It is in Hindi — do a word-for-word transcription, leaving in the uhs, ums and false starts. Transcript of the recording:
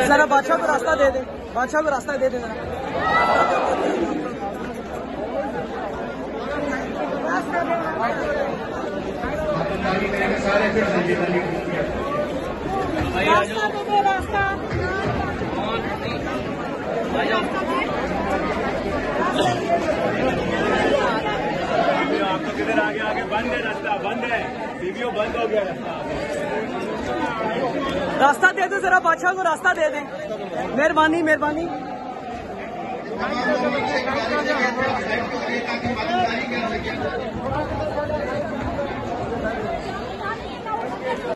जरा बादशाह को रास्ता दे दे, बादशाह को रास्ता दे दे जरा। रास्ता दे दे, रास्ता आपको किधर आगे आगे बंद है, रास्ता बंद है, वीडियो बंद हो गया रास्ता। रास्ता दे दो जरा, बादशाह को रास्ता दे दे, मेहरबानी मेहरबानी। तमाम लोगों से